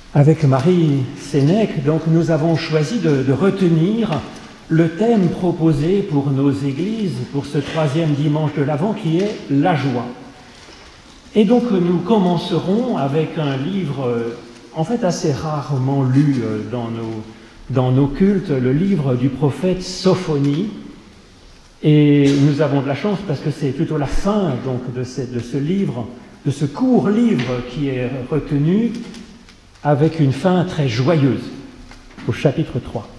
Avec Marie Sénèque, donc, nous avons choisi de retenir le thème proposé pour nos églises, pour ce 3e dimanche de l'Avent, qui est la joie. Et donc nous commencerons avec un livre, en fait assez rarement lu dans nos cultes, le livre du prophète Sophonie. Et nous avons de la chance parce que c'est plutôt la fin donc, de ce livre, de ce court livre qui est retenu, avec une fin très joyeuse, au chapitre 3.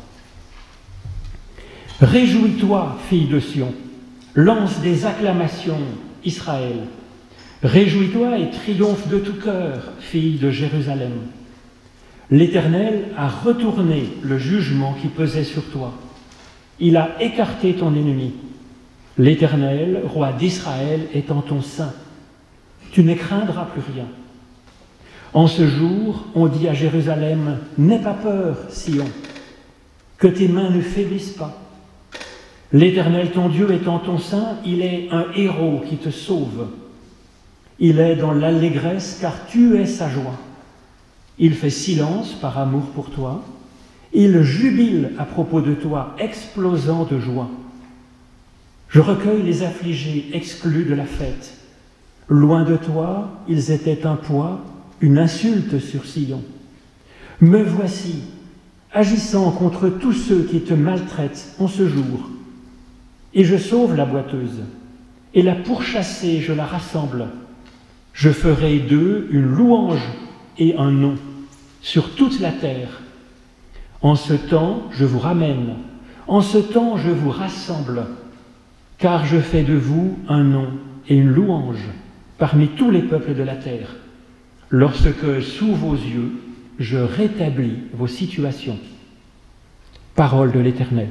« Réjouis-toi, fille de Sion, lance des acclamations, Israël. Réjouis-toi et triomphe de tout cœur, fille de Jérusalem. L'Éternel a retourné le jugement qui pesait sur toi. Il a écarté ton ennemi. L'Éternel, roi d'Israël, est en ton sein. Tu ne craindras plus rien. En ce jour, on dit à Jérusalem, « N'aie pas peur, Sion, que tes mains ne faiblissent pas. L'Éternel, ton Dieu, est en ton sein, il est un héros qui te sauve. Il est dans l'allégresse, car tu es sa joie. Il fait silence par amour pour toi. Il jubile à propos de toi, explosant de joie. Je recueille les affligés, exclus de la fête. Loin de toi, ils étaient un poids, une insulte sur Sion. Me voici, agissant contre tous ceux qui te maltraitent en ce jour. Et je sauve la boiteuse, et la pourchassée, je la rassemble. Je ferai d'eux une louange et un nom sur toute la terre. En ce temps, je vous ramène, en ce temps, je vous rassemble, car je fais de vous un nom et une louange parmi tous les peuples de la terre. Lorsque, sous vos yeux, je rétablis vos situations. » Parole de l'Éternel.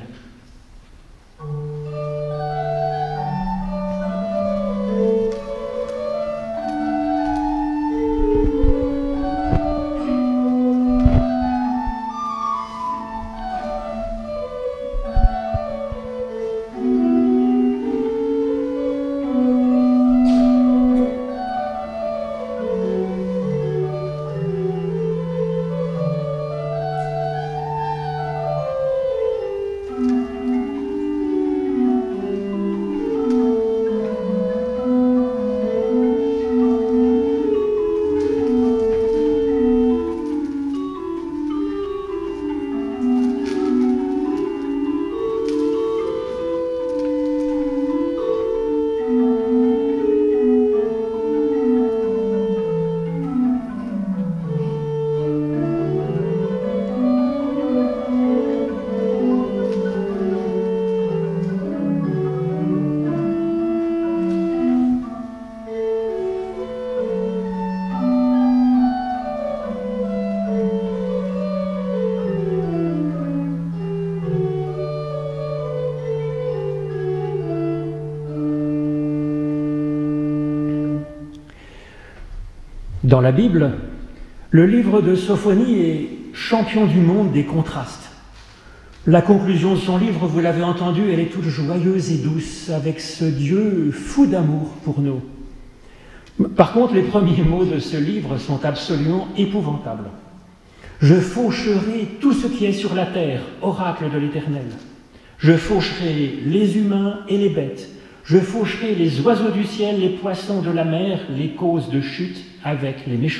Dans la Bible, le livre de Sophonie est champion du monde des contrastes. La conclusion de son livre, vous l'avez entendu, elle est toute joyeuse et douce, avec ce Dieu fou d'amour pour nous. Par contre, les premiers mots de ce livre sont absolument épouvantables. « Je faucherai tout ce qui est sur la terre, oracle de l'Éternel. Je faucherai les humains et les bêtes. Je faucherai les oiseaux du ciel, les poissons de la mer, les causes de chute avec les méchants. »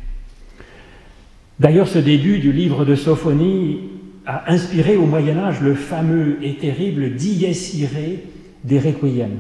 D'ailleurs, ce début du livre de Sophonie a inspiré au Moyen-Âge le fameux et terrible Dies Irae des Requiem.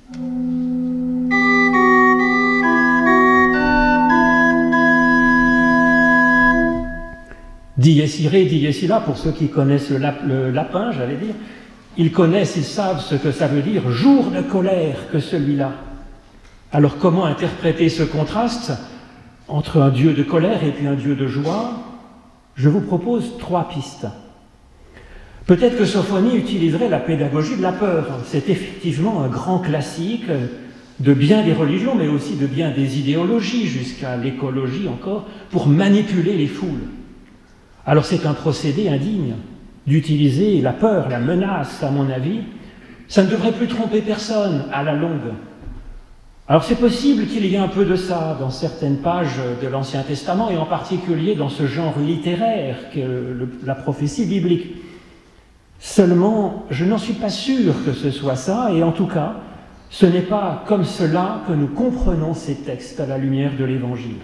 Dies Irae, Dies Illa, pour ceux qui connaissent le lapin, j'allais dire, ils connaissent, ils savent ce que ça veut dire, jour de colère que celui-là. Alors comment interpréter ce contraste entre un Dieu de colère et puis un Dieu de joie? Je vous propose 3 pistes. Peut-être que Sophonie utiliserait la pédagogie de la peur. C'est effectivement un grand classique de bien des religions, mais aussi de bien des idéologies, jusqu'à l'écologie encore, pour manipuler les foules. Alors c'est un procédé indigne d'utiliser la peur, la menace, à mon avis. Ça ne devrait plus tromper personne à la longue. Alors c'est possible qu'il y ait un peu de ça dans certaines pages de l'Ancien Testament, et en particulier dans ce genre littéraire qu'est la prophétie biblique. Seulement, je n'en suis pas sûr que ce soit ça, et en tout cas, ce n'est pas comme cela que nous comprenons ces textes à la lumière de l'Évangile.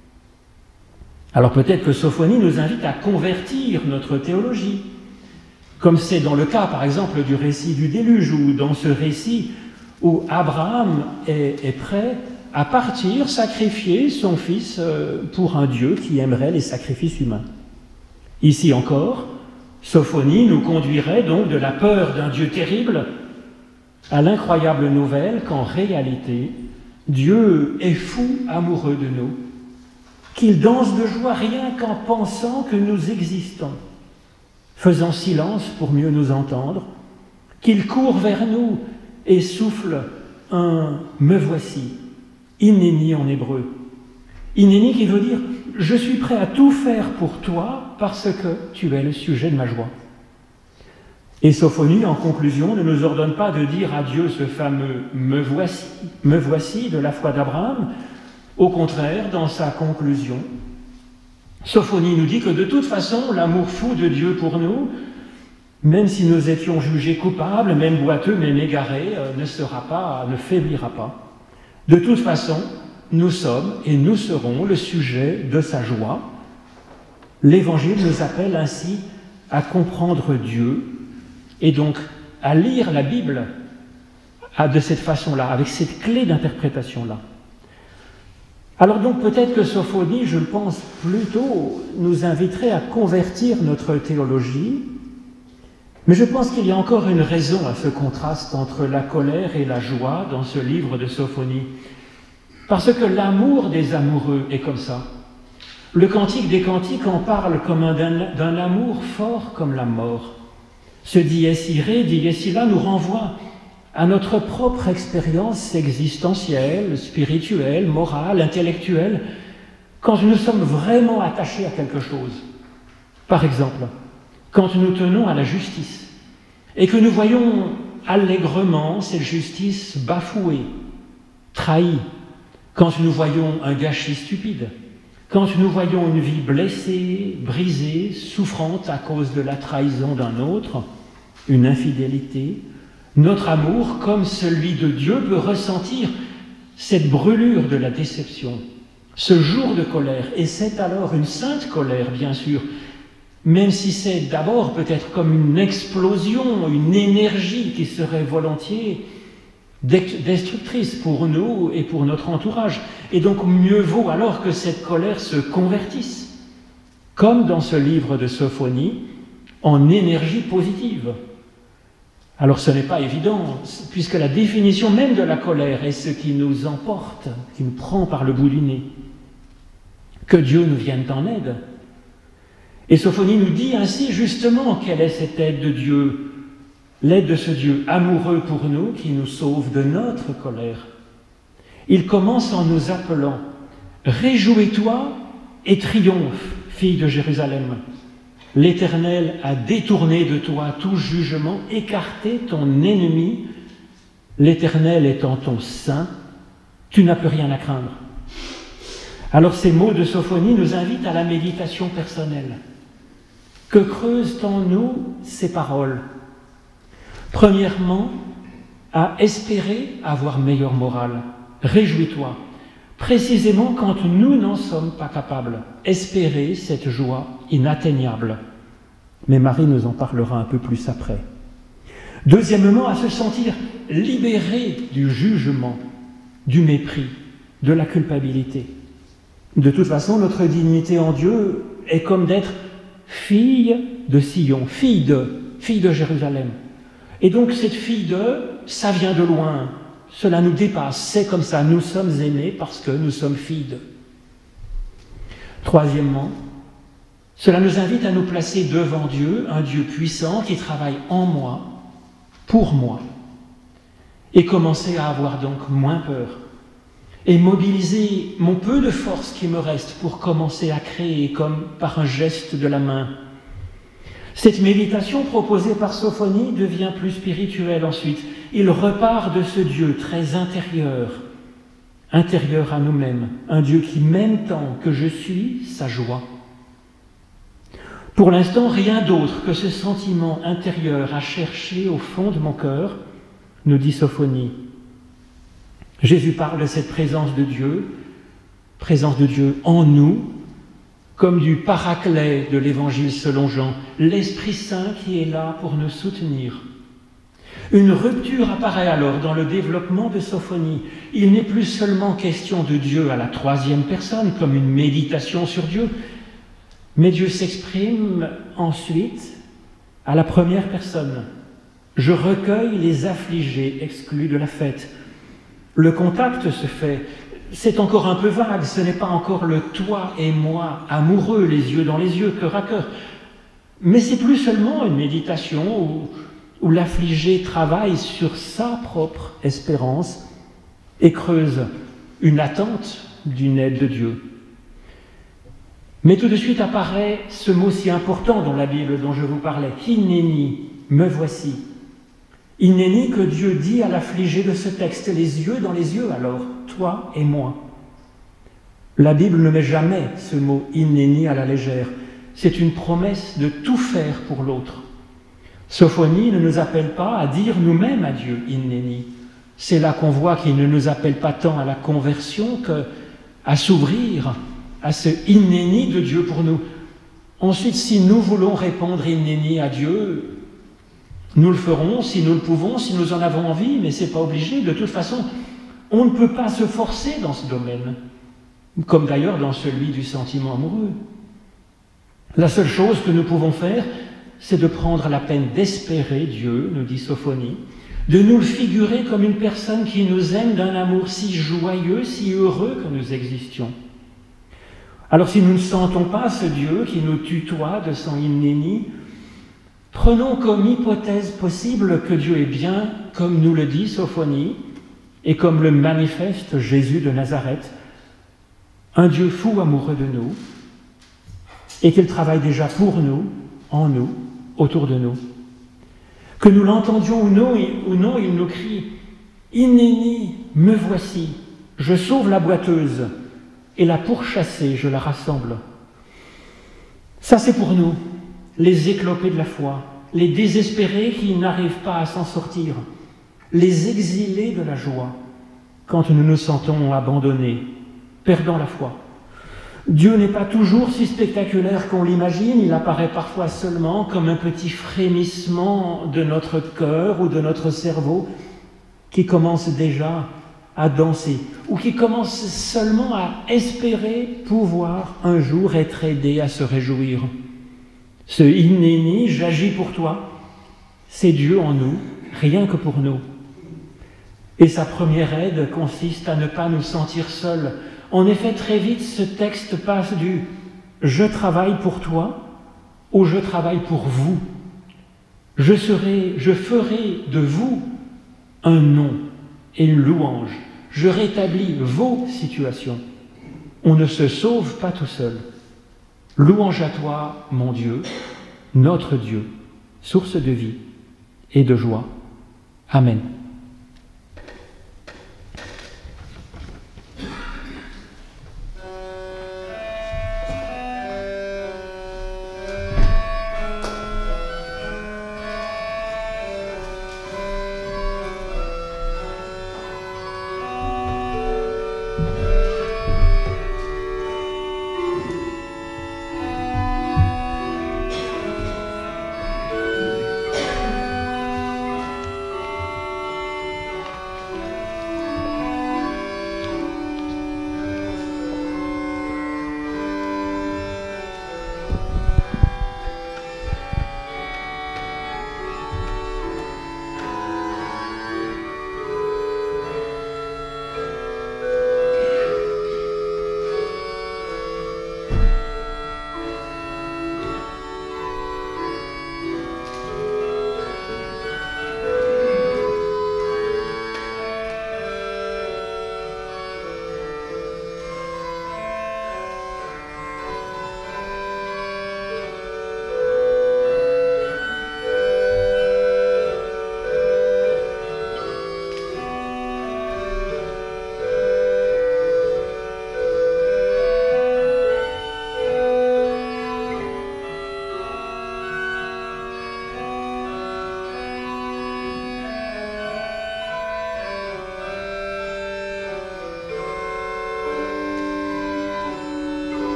Alors peut-être que Sophonie nous invite à convertir notre théologie, comme c'est dans le cas, par exemple, du récit du déluge, ou dans ce récit où Abraham est prêt à partir sacrifier son fils pour un Dieu qui aimerait les sacrifices humains. Ici encore, Sophonie nous conduirait donc de la peur d'un Dieu terrible à l'incroyable nouvelle qu'en réalité, Dieu est fou amoureux de nous, qu'il danse de joie rien qu'en pensant que nous existons, faisant silence pour mieux nous entendre, qu'il court vers nous et souffle un « me voici », inéni en hébreu. Inéni qui veut dire « je suis prêt à tout faire pour toi parce que tu es le sujet de ma joie ». Et Sophonie, en conclusion, ne nous ordonne pas de dire à Dieu ce fameux « me voici » de la foi d'Abraham. Au contraire, dans sa conclusion, Sophonie nous dit que de toute façon, l'amour fou de Dieu pour nous, même si nous étions jugés coupables, même boiteux, même égarés, ne faiblira pas. De toute façon, nous sommes et nous serons le sujet de sa joie. L'Évangile nous appelle ainsi à comprendre Dieu et donc à lire la Bible de cette façon-là, avec cette clé d'interprétation-là. Alors donc peut-être que Sophonie, je le pense plutôt, nous inviterait à convertir notre théologie, mais je pense qu'il y a encore une raison à ce contraste entre la colère et la joie dans ce livre de Sophonie. Parce que l'amour des amoureux est comme ça. Le Cantique des Cantiques en parle comme d'un amour fort comme la mort. Ce dies irae, dies illa nous renvoie à notre propre expérience existentielle, spirituelle, morale, intellectuelle, quand nous sommes vraiment attachés à quelque chose. Par exemple, quand nous tenons à la justice et que nous voyons allègrement cette justice bafouée, trahie, quand nous voyons un gâchis stupide, quand nous voyons une vie blessée, brisée, souffrante à cause de la trahison d'un autre, une infidélité, notre amour, comme celui de Dieu, peut ressentir cette brûlure de la déception, ce jour de colère, et c'est alors une sainte colère, bien sûr, même si c'est d'abord peut-être comme une explosion, une énergie qui serait volontiers destructrice pour nous et pour notre entourage. Et donc mieux vaut alors que cette colère se convertisse, comme dans ce livre de Sophonie, en énergie positive. Alors ce n'est pas évident, puisque la définition même de la colère est ce qui nous emporte, qui nous prend par le bout du nez. Que Dieu nous vienne en aide. Et Sophonie nous dit ainsi justement quelle est cette aide de Dieu, l'aide de ce Dieu amoureux pour nous qui nous sauve de notre colère. Il commence en nous appelant « Réjouis-toi et triomphe, fille de Jérusalem. L'Éternel a détourné de toi tout jugement, écarté ton ennemi. L'Éternel étant ton saint, tu n'as plus rien à craindre. » Alors ces mots de Sophonie nous invitent à la méditation personnelle. Que creusent en nous ces paroles? Premièrement, à espérer avoir meilleure morale. Réjouis-toi. Précisément quand nous n'en sommes pas capables. Espérer cette joie inatteignable. Mais Marie nous en parlera un peu plus après. Deuxièmement, à se sentir libéré du jugement, du mépris, de la culpabilité. De toute façon, notre dignité en Dieu est comme d'être fille de Sion, fille de Jérusalem. Et donc cette fille ça vient de loin, cela nous dépasse, c'est comme ça, nous sommes aimés parce que nous sommes filles de. Troisièmement, cela nous invite à nous placer devant Dieu, un Dieu puissant qui travaille en moi, pour moi, et commencer à avoir donc moins peur, et mobiliser mon peu de force qui me reste pour commencer à créer comme par un geste de la main. Cette méditation proposée par Sophonie devient plus spirituelle ensuite. Il repart de ce Dieu très intérieur intérieur à nous-mêmes, un Dieu qui m'aime tant que je suis sa joie. Pour l'instant, rien d'autre que ce sentiment intérieur à chercher au fond de mon cœur, nous dit Sophonie. Jésus parle de cette présence de Dieu en nous, comme du paraclet de l'Évangile selon Jean, l'Esprit Saint qui est là pour nous soutenir. Une rupture apparaît alors dans le développement de Sophonie. Il n'est plus seulement question de Dieu à la troisième personne, comme une méditation sur Dieu, mais Dieu s'exprime ensuite à la première personne. Je recueille les affligés exclus de la fête. Le contact se fait. C'est encore un peu vague, ce n'est pas encore le toi et moi, amoureux, les yeux dans les yeux, cœur à cœur. Mais c'est plus seulement une méditation où l'affligé travaille sur sa propre espérance et creuse une attente d'une aide de Dieu. Mais tout de suite apparaît ce mot si important dans la Bible dont je vous parlais, Hineni, me voici. Hineni que Dieu dit à l'affligé de ce texte, les yeux dans les yeux alors, toi et moi. La Bible ne met jamais ce mot Hineni à la légère. C'est une promesse de tout faire pour l'autre. Sophonie ne nous appelle pas à dire nous-mêmes à Dieu Hineni. C'est là qu'on voit qu'il ne nous appelle pas tant à la conversion qu'à s'ouvrir à ce Hineni de Dieu pour nous. Ensuite, si nous voulons répondre Hineni à Dieu, nous le ferons si nous le pouvons, si nous en avons envie, mais ce n'est pas obligé. De toute façon, on ne peut pas se forcer dans ce domaine, comme d'ailleurs dans celui du sentiment amoureux. La seule chose que nous pouvons faire, c'est de prendre la peine d'espérer Dieu, nous dit Sophonie, de nous le figurer comme une personne qui nous aime d'un amour si joyeux, si heureux que nous existions. Alors si nous ne sentons pas ce Dieu qui nous tutoie de son Hineni, prenons comme hypothèse possible que Dieu est bien, comme nous le dit Sophonie, et comme le manifeste Jésus de Nazareth, un Dieu fou amoureux de nous, et qu'il travaille déjà pour nous, en nous, autour de nous. Que nous l'entendions ou non, il nous crie « Hineni, me voici, je sauve la boiteuse, et la pourchassée, je la rassemble. » Ça c'est pour nous, les éclopés de la foi, les désespérés qui n'arrivent pas à s'en sortir, les exilés de la joie, quand nous nous sentons abandonnés, perdant la foi. Dieu n'est pas toujours si spectaculaire qu'on l'imagine, il apparaît parfois seulement comme un petit frémissement de notre cœur ou de notre cerveau qui commence déjà à danser, ou qui commence seulement à espérer pouvoir un jour être aidé à se réjouir. Ce Hineni, j'agis pour toi, c'est Dieu en nous, rien que pour nous. Et sa première aide consiste à ne pas nous sentir seuls. En effet, très vite, ce texte passe du « je travaille pour toi » au « je travaille pour vous ». Je ferai de vous un nom et une louange. Je rétablis vos situations. On ne se sauve pas tout seul. Louange à toi, mon Dieu, notre Dieu, source de vie et de joie. Amen.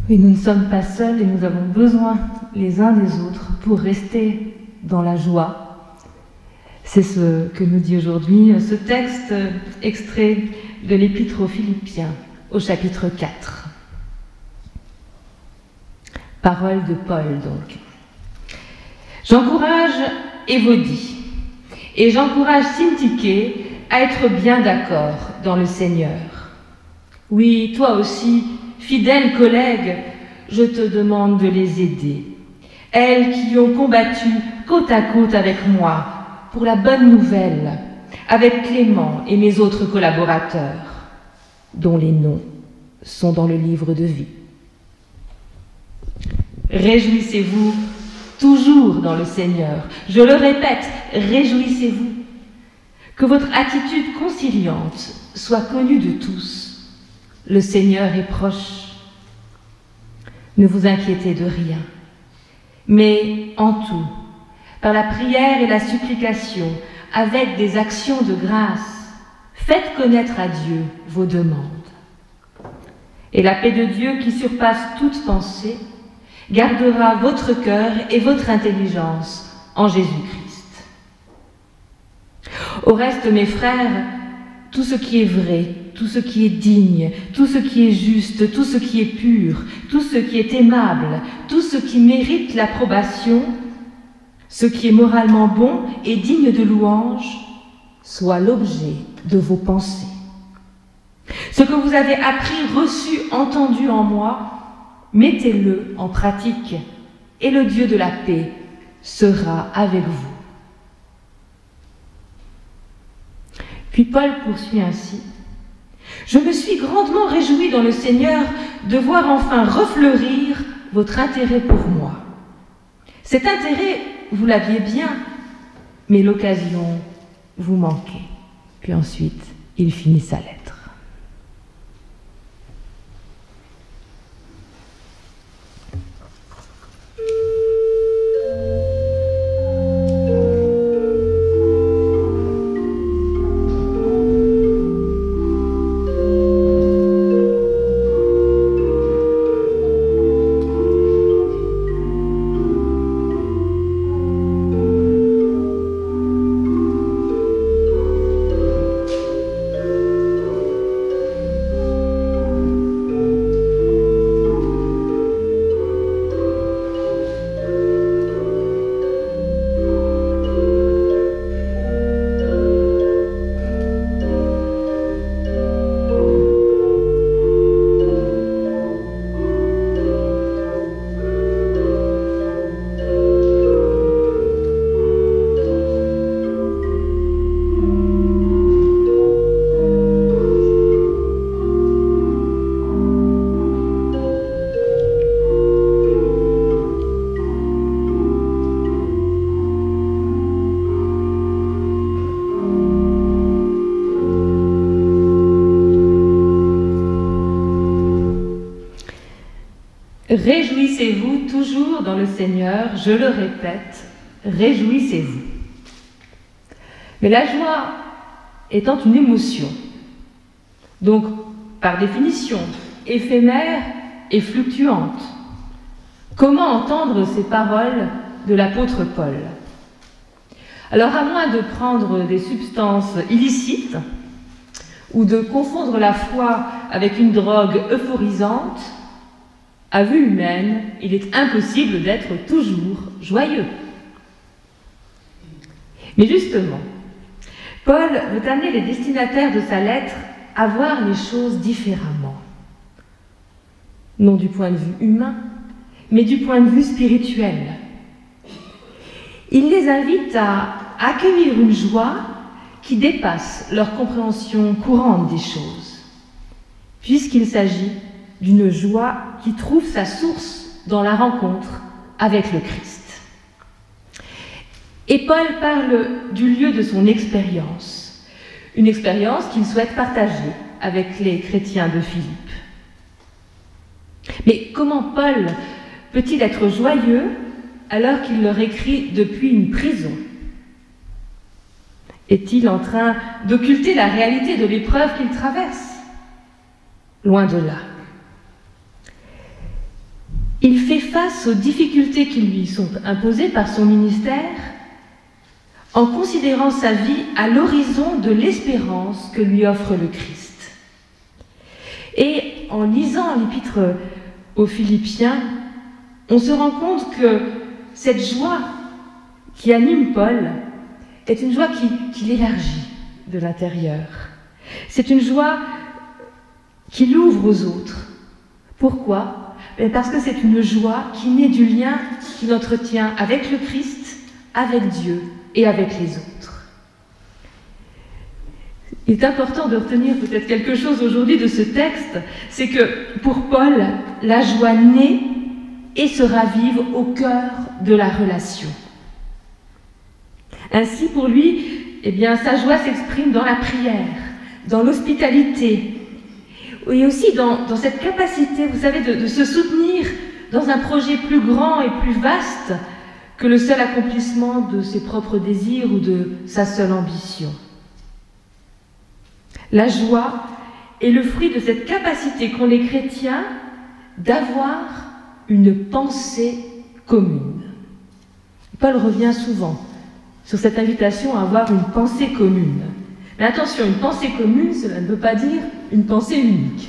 Oui, nous ne sommes pas seuls et nous avons besoin les uns des autres pour rester dans la joie. C'est ce que nous dit aujourd'hui ce texte extrait de l'Épître aux Philippiens, au chapitre 4. Parole de Paul, donc. J'encourage Évodie et j'encourage Syntyché à être bien d'accord dans le Seigneur. Oui, toi aussi, fidèle collègue, je te demande de les aider. Elles qui ont combattu côte à côte avec moi pour la bonne nouvelle, avec Clément et mes autres collaborateurs, dont les noms sont dans le livre de vie. Réjouissez-vous toujours dans le Seigneur. Je le répète, réjouissez-vous. Que votre attitude conciliante soit connue de tous. Le Seigneur est proche. Ne vous inquiétez de rien, mais en tout, par la prière et la supplication, avec des actions de grâce, faites connaître à Dieu vos demandes. Et la paix de Dieu qui surpasse toute pensée gardera votre cœur et votre intelligence en Jésus-Christ. Au reste, mes frères, tout ce qui est vrai, tout ce qui est digne, tout ce qui est juste, tout ce qui est pur, tout ce qui est aimable, tout ce qui mérite l'approbation, ce qui est moralement bon et digne de louange, soit l'objet de vos pensées. Ce que vous avez appris, reçu, entendu en moi, mettez-le en pratique, et le Dieu de la paix sera avec vous. Puis Paul poursuit ainsi. Je me suis grandement réjoui dans le Seigneur de voir enfin refleurir votre intérêt pour moi. Cet intérêt, vous l'aviez bien, mais l'occasion vous manquait. Puis ensuite, il finit sa lettre. Réjouissez-vous toujours dans le Seigneur, je le répète, réjouissez-vous. Mais la joie étant une émotion, donc par définition éphémère et fluctuante, comment entendre ces paroles de l'apôtre Paul? Alors à moins de prendre des substances illicites ou de confondre la foi avec une drogue euphorisante, à vue humaine, il est impossible d'être toujours joyeux. Mais justement, Paul veut amener les destinataires de sa lettre à voir les choses différemment. Non du point de vue humain, mais du point de vue spirituel. Il les invite à accueillir une joie qui dépasse leur compréhension courante des choses, puisqu'il s'agit d'une joie qui trouve sa source dans la rencontre avec le Christ. Et Paul parle du lieu de son expérience, une expérience qu'il souhaite partager avec les chrétiens de Philippe. Mais comment Paul peut-il être joyeux alors qu'il leur écrit depuis une prison? Est-il en train d'occulter la réalité de l'épreuve qu'il traverse? Loin de là. face aux difficultés qui lui sont imposées par son ministère, en considérant sa vie à l'horizon de l'espérance que lui offre le Christ. Et en lisant l'épître aux Philippiens, on se rend compte que cette joie qui anime Paul est une joie qui l'élargit de l'intérieur. C'est une joie qui l'ouvre aux autres. Pourquoi? Parce que c'est une joie qui naît du lien qu'il entretient avec le Christ, avec Dieu et avec les autres. Il est important de retenir peut-être quelque chose aujourd'hui de ce texte, c'est que pour Paul, la joie naît et se ravive au cœur de la relation. Ainsi, pour lui, sa joie s'exprime dans la prière, dans l'hospitalité, et aussi dans cette capacité, vous savez, de se soutenir dans un projet plus grand et plus vaste que le seul accomplissement de ses propres désirs ou de sa seule ambition. La joie est le fruit de cette capacité qu'ont les chrétiens d'avoir une pensée commune. Paul revient souvent sur cette invitation à avoir une pensée commune. Mais attention, une pensée commune, cela ne veut pas dire une pensée unique.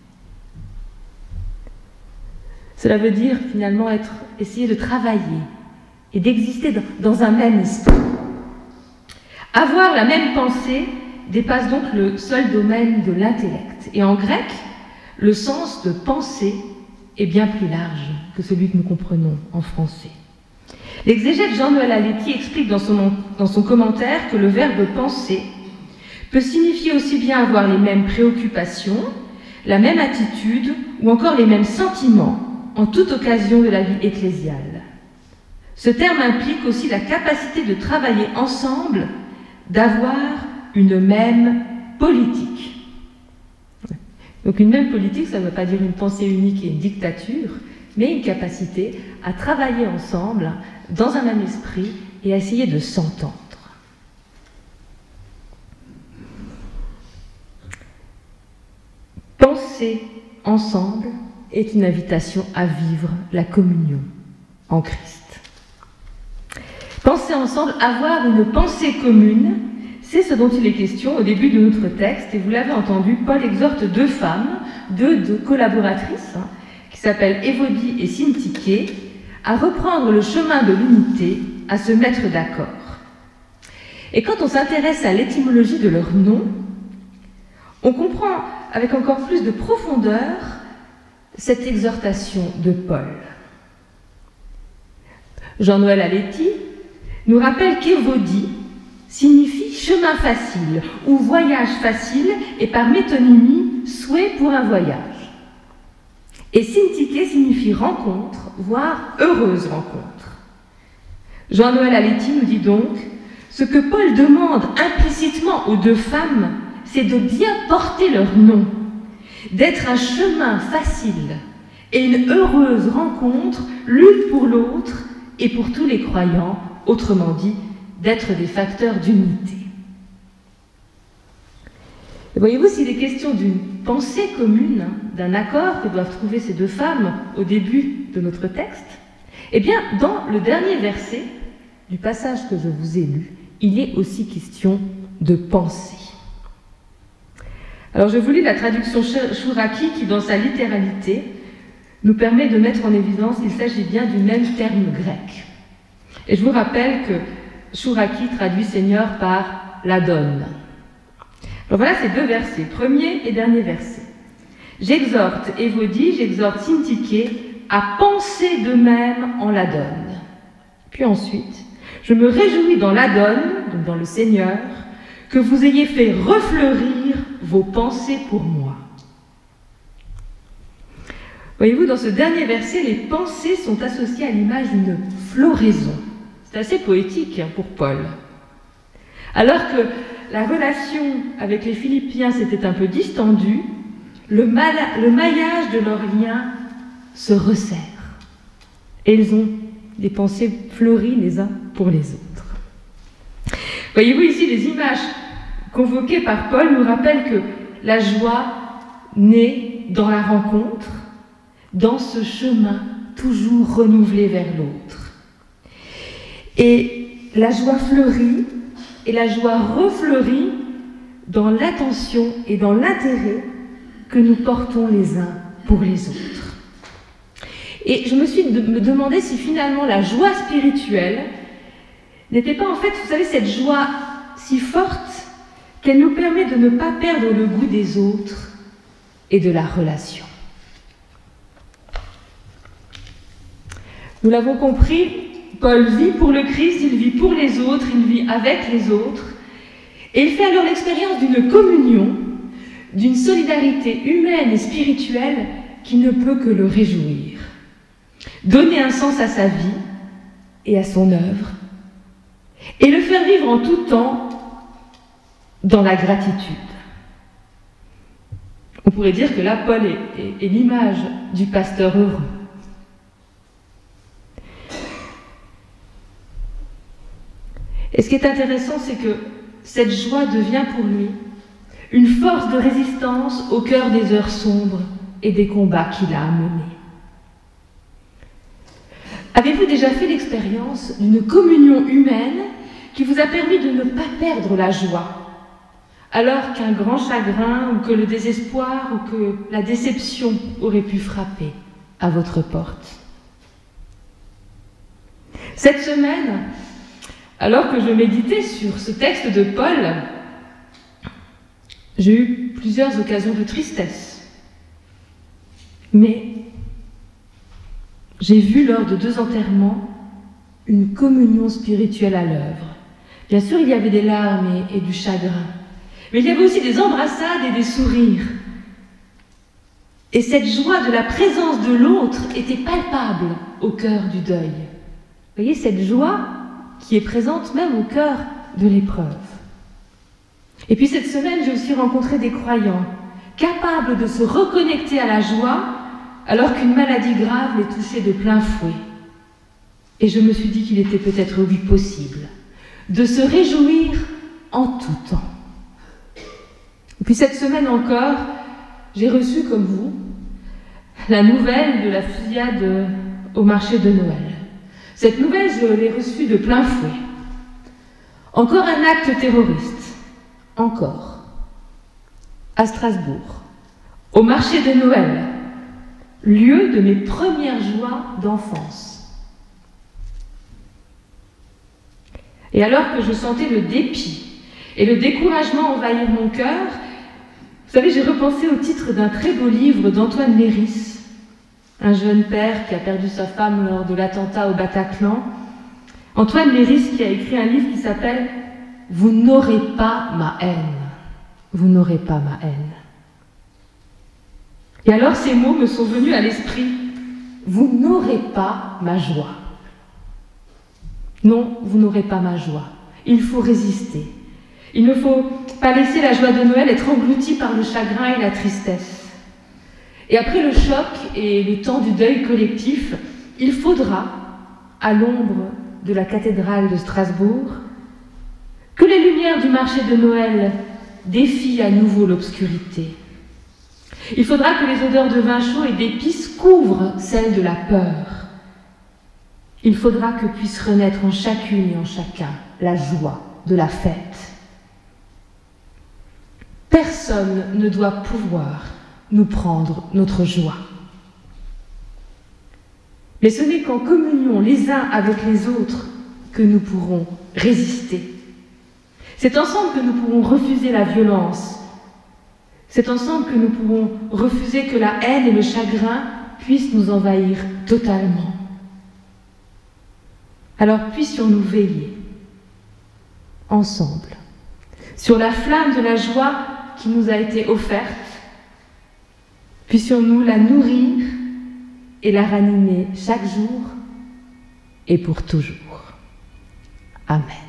Cela veut dire finalement essayer de travailler et d'exister dans un même esprit. Avoir la même pensée dépasse donc le seul domaine de l'intellect. Et en grec, le sens de pensée est bien plus large que celui que nous comprenons en français. L'exégète Jean-Noël Aletti explique dans son commentaire que le verbe « penser » peut signifier aussi bien avoir les mêmes préoccupations, la même attitude ou encore les mêmes sentiments en toute occasion de la vie ecclésiale. Ce terme implique aussi la capacité de travailler ensemble, d'avoir une même politique. Donc une même politique, ça ne veut pas dire une pensée unique et une dictature, mais une capacité à travailler ensemble dans un même esprit et à essayer de s'entendre. Penser ensemble est une invitation à vivre la communion en Christ. Penser ensemble, avoir une pensée commune, c'est ce dont il est question au début de notre texte. Et vous l'avez entendu, Paul exhorte deux femmes, deux collaboratrices, qui s'appellent Évodie et Syntyché, à reprendre le chemin de l'unité, à se mettre d'accord. Et quand on s'intéresse à l'étymologie de leur nom, on comprend avec encore plus de profondeur cette exhortation de Paul. Jean-Noël Aletti nous rappelle qu'Évodie signifie chemin facile ou voyage facile et par métonymie souhait pour un voyage. Et Syntyché signifie rencontre, voire heureuse rencontre. Jean-Noël Aletti nous dit donc ce que Paul demande implicitement aux deux femmes, c'est de bien porter leur nom, d'être un chemin facile et une heureuse rencontre l'une pour l'autre et pour tous les croyants, autrement dit, d'être des facteurs d'unité. Voyez-vous, s'il est question d'une pensée commune, d'un accord que doivent trouver ces deux femmes au début de notre texte, eh bien, dans le dernier verset du passage que je vous ai lu, il est aussi question de pensée. Alors, je vous lis la traduction Chouraki qui, dans sa littéralité, nous permet de mettre en évidence qu'il s'agit bien du même terme grec. Et je vous rappelle que Chouraki traduit Seigneur par l'Adon. Alors voilà ces deux versets, premier et dernier verset. J'exhorte Évodie, j'exhorte Syntyché à penser d'eux-mêmes en l'Adon. Puis ensuite, je me réjouis dans l'Adon, donc dans le Seigneur, que vous ayez fait refleurir vos pensées pour moi. Voyez-vous, dans ce dernier verset, les pensées sont associées à l'image d'une floraison. C'est assez poétique pour Paul. Alors que la relation avec les Philippiens s'était un peu distendue, le maillage de leur lien se resserre. Et ils ont des pensées fleuries les uns pour les autres. Voyez-vous ici, les images convoquées par Paul nous rappellent que la joie naît dans la rencontre, dans ce chemin toujours renouvelée vers l'autre. Et la joie fleurit et la joie refleurit dans l'attention et dans l'intérêt que nous portons les uns pour les autres. Et je me suis demandé si finalement la joie spirituelle n'était pas en fait, vous savez, cette joie si forte qu'elle nous permet de ne pas perdre le goût des autres et de la relation. Nous l'avons compris, Paul vit pour le Christ, il vit pour les autres, il vit avec les autres, et il fait alors l'expérience d'une communion, d'une solidarité humaine et spirituelle qui ne peut que le réjouir. Donner un sens à sa vie et à son œuvre, et le faire vivre en tout temps dans la gratitude. On pourrait dire que là, Paul est l'image du pasteur heureux. Et ce qui est intéressant, c'est que cette joie devient pour lui une force de résistance au cœur des heures sombres et des combats qu'il a à mener. Avez-vous déjà fait l'expérience d'une communion humaine qui vous a permis de ne pas perdre la joie, alors qu'un grand chagrin ou que le désespoir ou que la déception aurait pu frapper à votre porte? Cette semaine, alors que je méditais sur ce texte de Paul, j'ai eu plusieurs occasions de tristesse. Mais j'ai vu lors de 2 enterrements une communion spirituelle à l'œuvre. Bien sûr, il y avait des larmes et du chagrin, mais il y avait aussi des embrassades et des sourires. Et cette joie de la présence de l'autre était palpable au cœur du deuil. Vous voyez, cette joie qui est présente même au cœur de l'épreuve. Et puis cette semaine, j'ai aussi rencontré des croyants capables de se reconnecter à la joie alors qu'une maladie grave les touchait de plein fouet. Et je me suis dit qu'il était peut-être, oui, possible de se réjouir en tout temps. Et puis cette semaine encore, j'ai reçu, comme vous, la nouvelle de la fusillade au marché de Noël. Cette nouvelle, je l'ai reçue de plein fouet. Encore un acte terroriste. Encore. À Strasbourg. Au marché de Noël. Lieu de mes premières joies d'enfance. Et alors que je sentais le dépit et le découragement envahir mon cœur, vous savez, j'ai repensé au titre d'un très beau livre d'Antoine Léris, un jeune père qui a perdu sa femme lors de l'attentat au Bataclan. Antoine Léris qui a écrit un livre qui s'appelle « Vous n'aurez pas ma haine ». Vous n'aurez pas ma haine. Et alors ces mots me sont venus à l'esprit. Vous n'aurez pas ma joie. Non, vous n'aurez pas ma joie. Il faut résister. Il ne faut pas laisser la joie de Noël être engloutie par le chagrin et la tristesse. Et après le choc et le temps du deuil collectif, il faudra, à l'ombre de la cathédrale de Strasbourg, que les lumières du marché de Noël défient à nouveau l'obscurité. Il faudra que les odeurs de vin chaud et d'épices couvrent celles de la peur. Il faudra que puisse renaître en chacune et en chacun la joie de la fête. Personne ne doit pouvoir nous prendre notre joie. Mais ce n'est qu'en communion les uns avec les autres que nous pourrons résister. C'est ensemble que nous pourrons refuser la violence. C'est ensemble que nous pourrons refuser que la haine et le chagrin puissent nous envahir totalement. Alors puissions-nous veiller, ensemble, sur la flamme de la joie qui nous a été offerte. Puissions-nous la nourrir et la ranimer chaque jour et pour toujours. Amen.